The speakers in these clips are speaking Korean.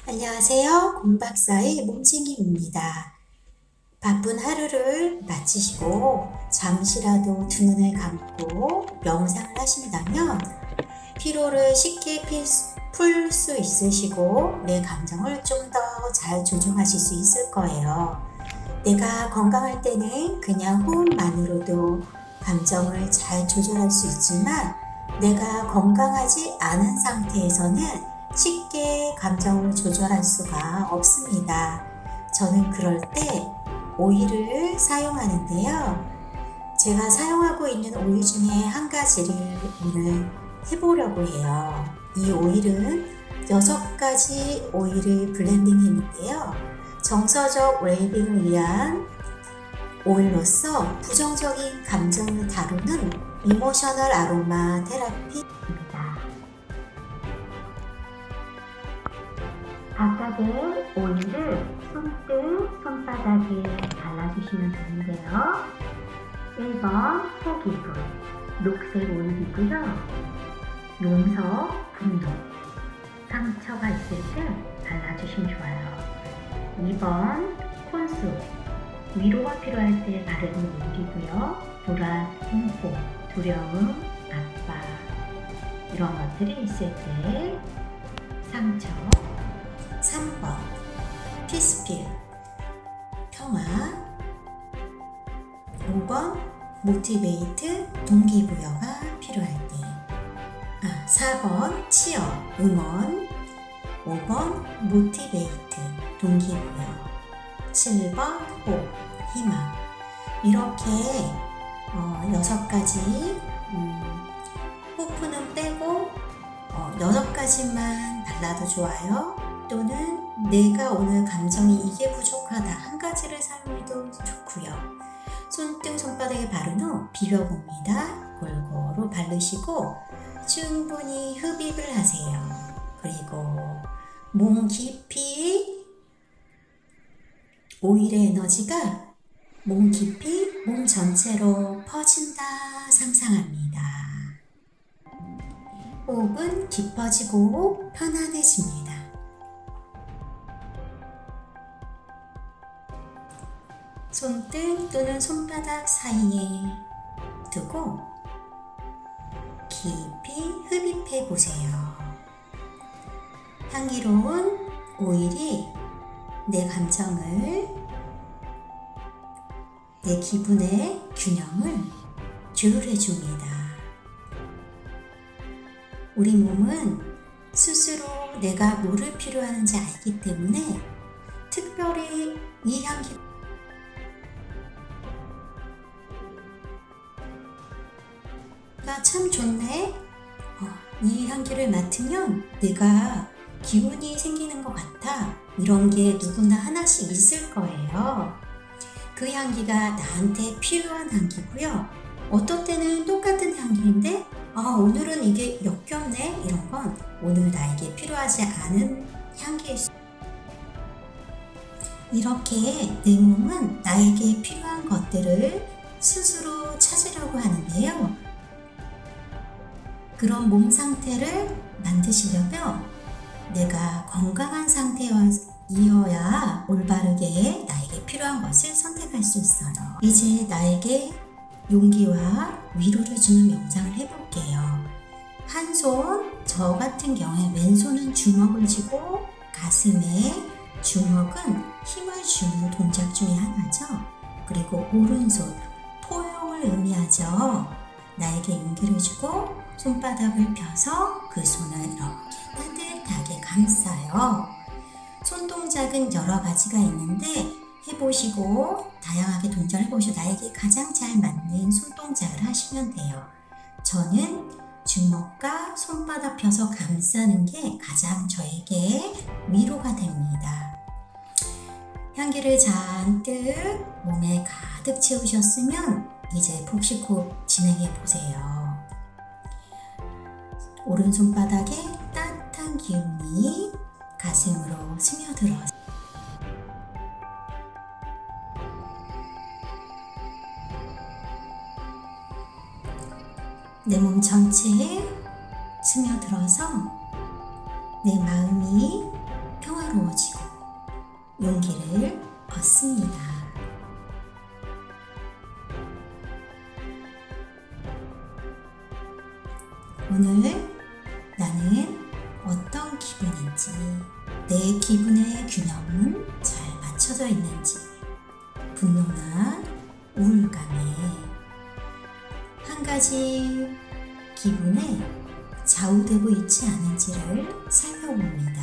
안녕하세요. 곰박사의 몸챙이입니다. 바쁜 하루를 마치시고 잠시라도 두 눈을 감고 명상을 하신다면 피로를 쉽게 풀 수 있으시고 내 감정을 좀 더 잘 조정하실 수 있을 거예요. 내가 건강할 때는 그냥 호흡만으로도 감정을 잘 조절할 수 있지만 내가 건강하지 않은 상태에서는 쉽게 감정을 조절할 수가 없습니다. 저는 그럴 때 오일을 사용하는데요. 제가 사용하고 있는 오일 중에 한 가지를 오늘 해보려고 해요. 이 오일은 6가지 오일을 블렌딩 했는데요. 정서적 웰빙을 위한 오일로서 부정적인 감정을 다루는 이모셔널 아로마 테라피입니다. 각각의 오일을 손등, 손바닥에 발라주시면 되는데요. 1번 호기분, 녹색 오일이고요. 용서, 분노, 상처가 있을 때 발라주시면 좋아요. 2번 콘수, 위로가 필요할 때 바르는 오일이고요. 불안, 공포, 두려움, 아빠 이런 것들이 있을 때 상처. 3번 피스필, 평화. 5번 모티베이트, 동기부여가 필요할 때. 4번 치어, 응원. 5번 모티베이트, 동기부여. 7번 호흡, 희망. 이렇게 6가지 호프는 빼고 6가지만 발라도 좋아요. 또는 내가 오늘 감정이 이게 부족하다 한 가지를 사용해도 좋고요. 손등 손바닥에 바른 후 비벼봅니다. 골고루 바르시고 충분히 흡입을 하세요. 그리고 몸 깊이 오일의 에너지가 몸 깊이 몸 전체로 퍼진다 상상합니다. 호흡은 깊어지고 편안해집니다. 손등 또는 손바닥 사이에 두고 깊이 흡입해 보세요. 향기로운 오일이 내 감정을, 내 기분의 균형을 조율해 줍니다. 우리 몸은 스스로 내가 뭐를 필요하는지 알기 때문에 특별히 이 향기가 참 좋네. 이 향기를 맡으면 내가 기운이 생기는 것 같아. 이런 게 누구나 하나씩 있을 거예요. 그 향기가 나한테 필요한 향기고요. 어떨 때는 똑같은 향기인데 오늘은 이게 역겹네. 이런 건 오늘 나에게 필요하지 않은 향기일 수. 이렇게 내 몸은 나에게 필요한 것들을 스스로 찾으려고 하는데요. 그런 몸 상태를 만드시려면 내가 건강한 상태이어야 올바르게 나에게 필요한 것을 선택할 수 있어요. 이제 나에게 용기와 위로를 주는 명상을 해볼게요. 한 손, 저 같은 경우에 왼손은 주먹을 쥐고 가슴에, 주먹은 힘을 주는 동작 중에 하나죠. 그리고 오른손, 포용을 의미하죠. 나에게 용기를 주고 손바닥을 펴서 그 손을 이렇게 따뜻하게 감싸요. 손 동작은 여러 가지가 있는데 해보시고 다양하게 동작을 해보시고 나에게 가장 잘 맞는 손 동작을 하시면 돼요. 저는 주먹과 손바닥 펴서 감싸는 게 가장 저에게 위로가 됩니다. 향기를 잔뜩 몸에 가득 채우셨으면 이제 복식 호흡 진행해 보세요. 오른손바닥에 따뜻한 기운이 가슴으로 스며들어서 내 몸 전체에 스며들어서 내 마음이 평화로 부어지고 용기를 얻습니다. 오늘 나는 어떤 기분인지, 내 기분의 균형은 잘 맞춰져 있는지, 분노나 우울감에 한 가지 기분에 좌우되고 있지 않은지를 살펴봅니다.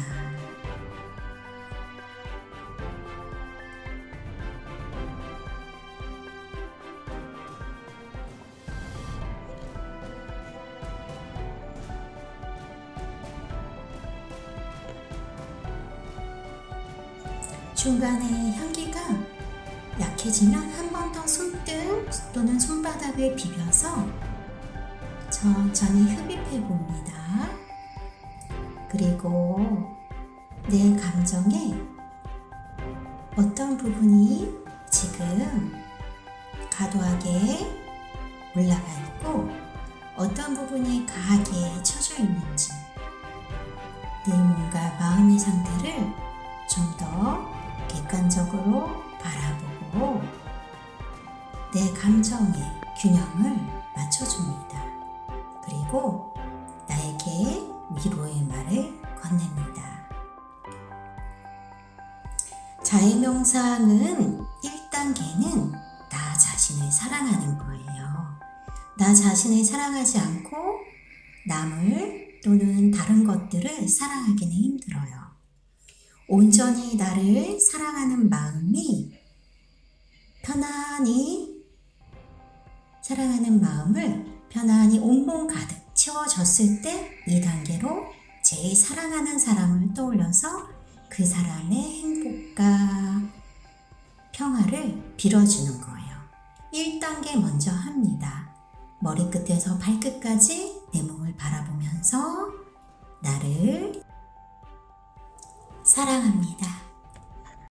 중간에 향기가 약해지면 한 번 더 손등 또는 손바닥을 비벼서 천천히 흡입해 봅니다. 그리고 내 감정에 어떤 부분이 지금 과도하게 올라가 있고 어떤 부분이 가하게 처져 있는지, 내 몸과 마음의 상태를 좀 더 객관적으로 바라보고 내 감정의 균형을 맞춰줍니다. 그리고 나에게 위로의 말을 건넵니다. 자해명상은 1단계는 나 자신을 사랑하는 거예요. 나 자신을 사랑하지 않고 남을 또는 다른 것들을 사랑하기는 힘들어요. 온전히 나를 사랑하는 마음이 사랑하는 마음을 편안히 온몸 가득 채워졌을 때 2단계로 제일 사랑하는 사람을 떠올려서 그 사람의 행복과 평화를 빌어주는 거예요. 1단계 먼저 합니다. 머리끝에서 발끝까지 내 몸을 바라보면서 나를 사랑합니다.